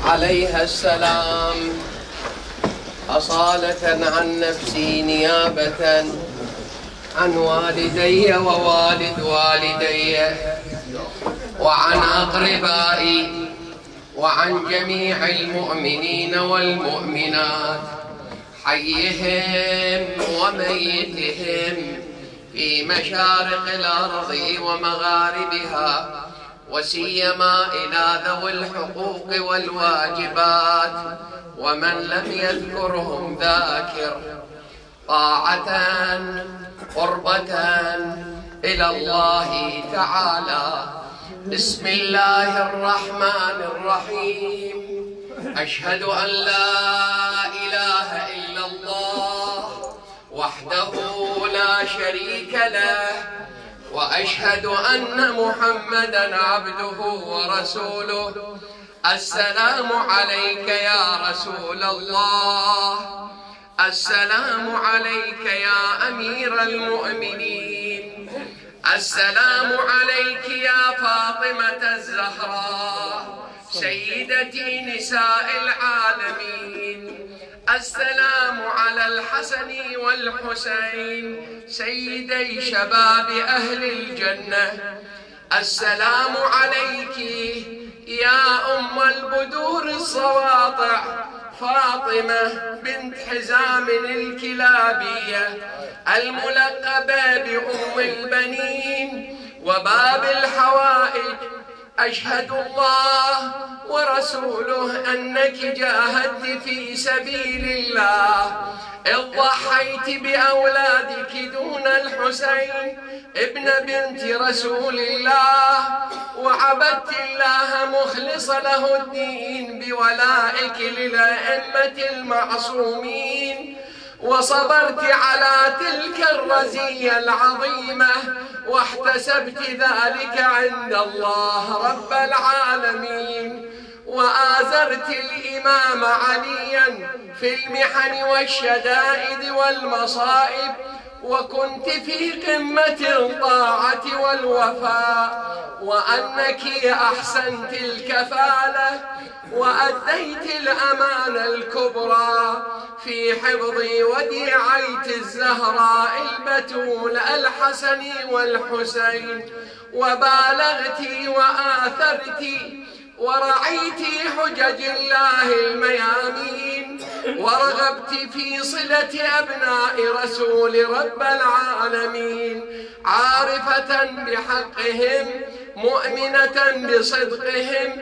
عليها السلام أصالة عن نفسي نيابة عن والدي ووالد والدي وعن أقربائي وعن جميع المؤمنين والمؤمنات حيهم وميتهم في مشارق الأرض ومغاربها، وسيما إلى ذوي الحقوق والواجبات ومن لم يذكرهم ذاكر، طاعة قربة إلى الله تعالى. بسم الله الرحمن الرحيم. أشهد أن لا إله إلا الله وحده لا شريك له، وأشهد أن محمدًا عبده ورسوله. السلام عليك يا رسول الله، السلام عليك يا أمير المؤمنين، السلام عليك يا فاطمة الزهراء سيدتي نساء العالمين، السلام على الحسن والحسين سيدي شباب أهل الجنة، السلام عليك يا أم البدور السواطع فاطمة بنت حزام الكلابية الملقبة بأم البنين وباب الحوائج. أشهد الله ورسوله أنك جاهدت في سبيل الله، إذ ضحيت بأولادك دون الحسين ابن بنت رسول الله، وعبدت الله مخلص له الدين بولائك للأئمة المعصومين، وصبرت على تلك الرزية العظيمة، واحتسبت ذلك عند الله رب العالمين، وآزرت الإمام عليا في المحن والشدائد والمصائب، وكنت في قمة الطاعة والوفاء، وأنك أحسنت الكفالة وأديت الأمانة الكبرى في حفظ وديعة الزهراء البتول الحسن والحسين، وبالغت وآثرت ورعيت حجج الله الميامين، ورغبت في صلة أبناء رسول رب العالمين، عارفة بحقهم مؤمنة بصدقهم،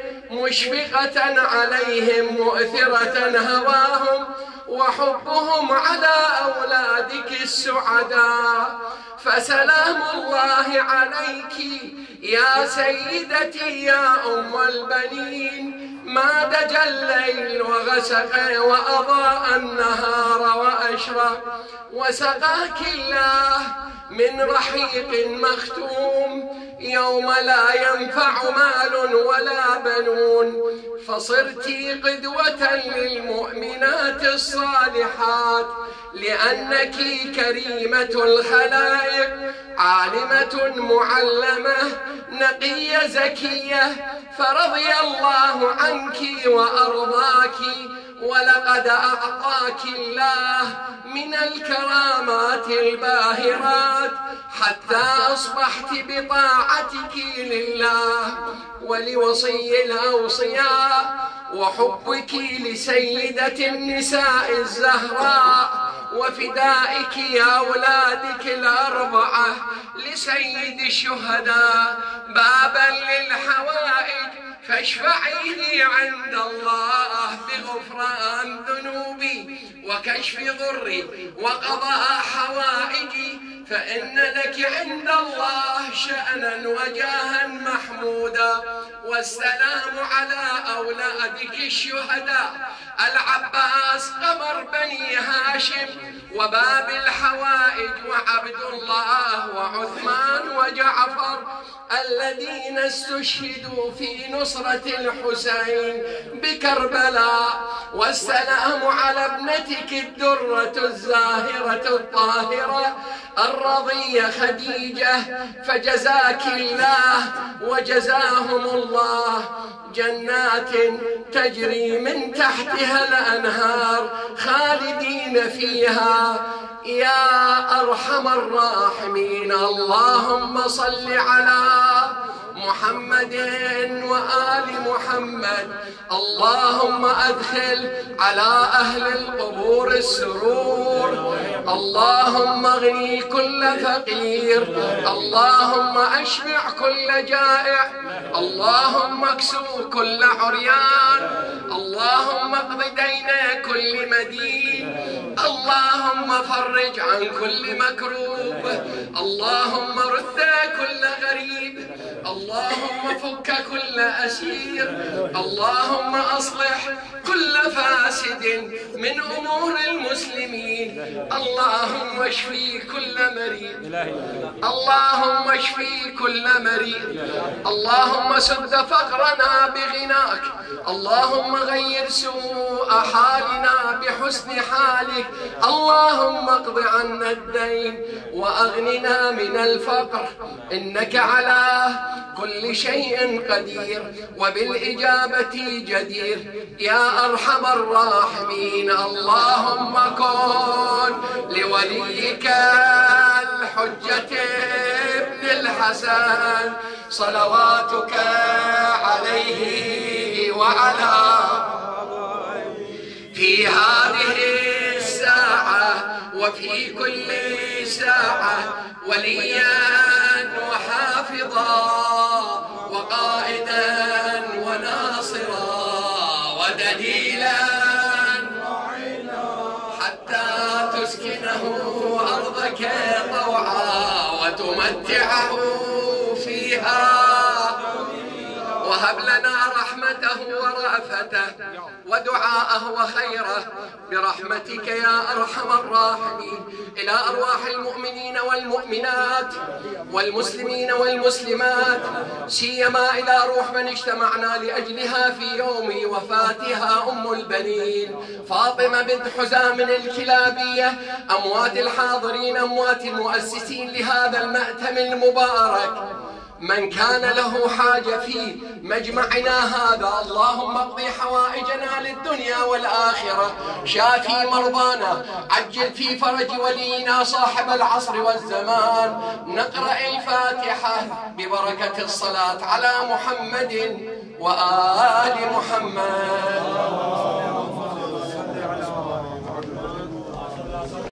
مشفقة عليهم مؤثرة هواهم وحبهم على أولادك السعداء. فسلام الله عليك يا سيدتي يا أم البنين، ما دجى الليل وغسق وأضاء النهار وأشرق، وسقاك الله من رحيق مختوم يوم لا ينفع مال ولا بنون، فصرت قدوة للمؤمنات الصالحات، لأنك كريمة الخلائق، عالمة معلمة نقية زكية، فرضي الله عنك وأرضاك، ولقد أعطاك الله من الكرامات الباهرات حتى أصبحت بطاعتك لله ولوصي الأوصياء، وحبك لسيدة النساء الزهراء، وفدائك يا أولادك الأربعة لسيد الشهداء بابا للحوائج، فاشفعي لي عند الله بغفران ذنوبي وكشف ضري وقضاء حوائجي، فإن لك عند الله شأنا وجاها محمودا. والسلام على أولادك الشهداء العباس قمر بني هاشم وباب الحوائج وعبد الله وعثمان وجعفر الذين استشهدوا في نصرة الحسين بكربلاء، والسلام على ابنتك الدرة الزاهرة الطاهرة الرضية خديجة، فجزاك الله وجزاهم الله جنات تجري من تحتها الأنهار خالدين فيها يا أرحم الراحمين. اللهم صل على محمد وآل محمد. اللهم أدخل على أهل القبور السرور. اللهم اغني كل فقير. اللهم أشبع كل جائع. اللهم اكسو كل عريان. اللهم اقض دين كل مدين. اللهم فرج عن كل مكروب. اللهم رد كل غريب. اللهم فك كل أسير. اللهم أصلح كل فاسد من أمور المسلمين. اللهم اشفي كل مريض. اللهم اشفي كل مريض. اللهم سد فقرنا بغناك. اللهم غير سوء حالنا بحسن حالك. اللهم اقض عنا الدين وأغننا من الفقر، إنك على كل شيء قدير وبالإجابة جدير يا أرحم الراحمين. اللهم كن لوليك الحجة ابن الحسن صلواتك عليه وعلى في هذه الساعة وفي كل ساعة وليا وحافظا وقائدا وناصرا ودليلا حتى تسكنه أرضك طوعا وتمتعه فيها، وهب لنا رحمته ورأفته ودعاءه وخيره برحمتك يا أرحم الراحمين. إلى أرواح المؤمنين والمؤمنات والمسلمين والمسلمات، سيما إلى روح من اجتمعنا لأجلها في يوم وفاتها أم البنين فاطمة بنت حزام الكلابية، أموات الحاضرين، أموات المؤسسين لهذا المأتم المبارك، من كان له حاجة في مجمعنا هذا. اللهم اقضي حوائجنا للدنيا والآخرة، شافي مرضانا، عجل في فرج ولينا صاحب العصر والزمان. نقرأ الفاتحة ببركة الصلاة على محمد وآل محمد.